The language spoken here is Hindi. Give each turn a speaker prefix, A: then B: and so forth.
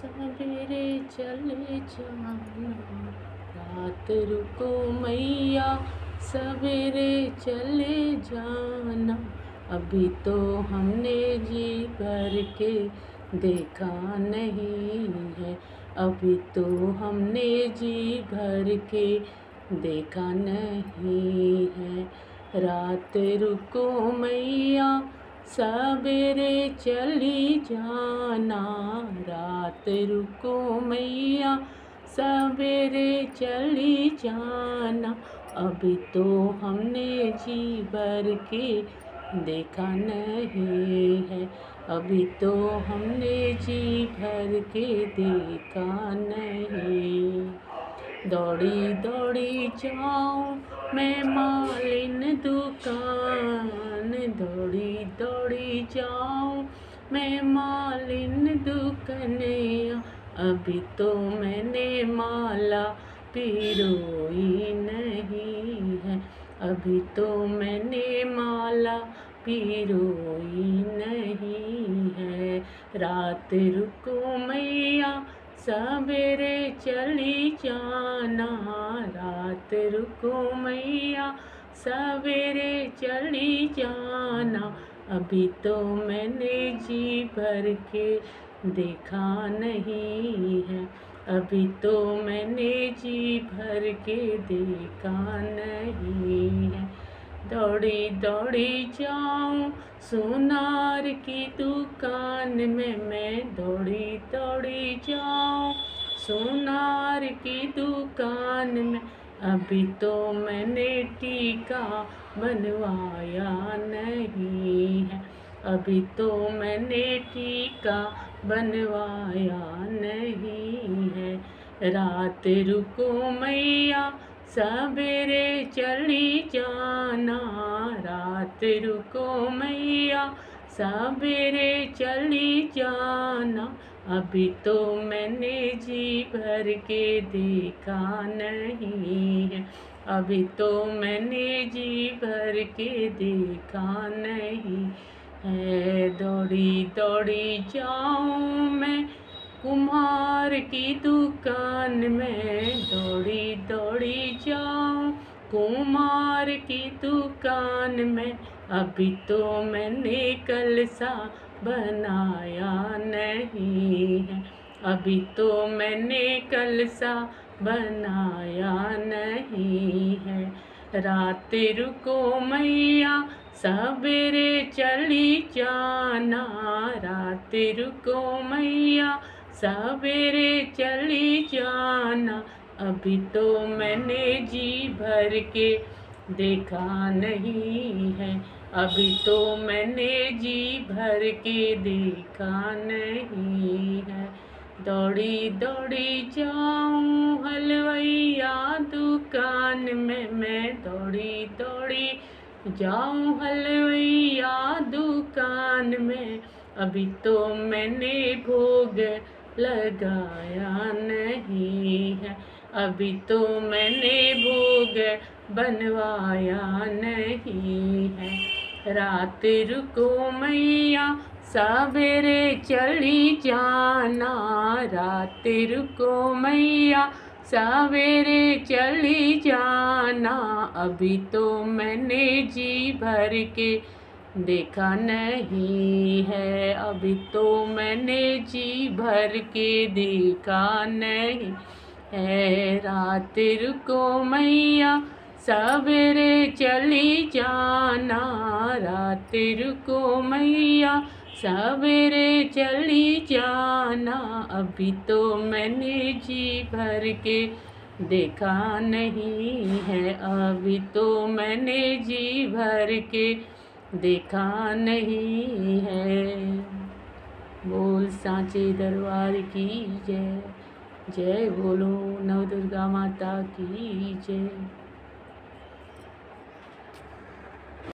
A: सवेरे चले जाना, रात रुको मैया, सवेरे चले जाना। अभी तो हमने जी भर के देखा नहीं है, अभी तो हमने जी भर के देखा नहीं है। रात रुको मैया, सवेरे चली जाना, रात रुको मैया, सवेरे चली जाना। अभी तो हमने जी भर के देखा नहीं है, अभी तो हमने जी भर के देखा नहीं। दौड़ी दौड़ी जाऊं मैं मालिन दुकान, दौड़ी दौड़ी जाऊं मैं मालिन दुकनिया। अभी तो मैंने माला पिरोई नहीं है, अभी तो मैंने माला पिरोई नहीं है। रात रुको मैया, सवेरे चली जाना, रात रुको मैया, सवेरे चली जाना। अभी तो मैंने जी भर के देखा नहीं है, अभी तो मैंने जी भर के देखा नहीं है। दौड़ी दौड़ी जाऊं सोनार की दुकान में, मैं दौड़ी दौड़ी जाऊं सोनार की दुकान में। अभी तो मैंने टीका बनवाया नहीं है, अभी तो मैंने टीका बनवाया नहीं है। रात रुको मैया, सवेरे चली जाना, रात रुको मैया, सवेरे चली जाना। अभी तो मैंने जी भर के देखा नहीं है, अभी तो मैंने जी भर के देखा नहीं है। दौड़ी दौड़ी जाऊं मैं कुम्हार की दुकान में, दौड़ी दौड़ी जाऊं कुम्हार की दुकान में। अभी तो मैंने कलसा बनाया नहीं है, अभी तो मैंने कलसा बनाया नहीं है। रात रुको मैया, सवेरे चली जाना, रात रुको मैया, सवेरे चली जाना। अभी तो मैंने जी भर के देखा नहीं है, अभी तो मैंने जी भर के देखा नहीं है। दौड़ी दौड़ी जाऊं हलवैया दुकान में, मैं दौड़ी दौड़ी जाऊं हलवैया दुकान में। अभी तो मैंने भोग लगाया नहीं है, अभी तो मैंने भोग बनवाया नहीं है। रात रुको मैया, सवेरे चली जाना, रात रुको मैया, सवेरे चली जाना। अभी तो मैंने जी भर के देखा नहीं है, अभी तो मैंने जी भर के देखा नहीं है। रात रुको मैया, सवेरे चली जाना, रात रुको मैया, सवेरे चली जाना। अभी तो मैंने जी भर के देखा नहीं है, अभी तो मैंने जी भर के देखा नहीं है। बोल सांचे दरबार की जय, जय बोलो नव दुर्गा माता की जय।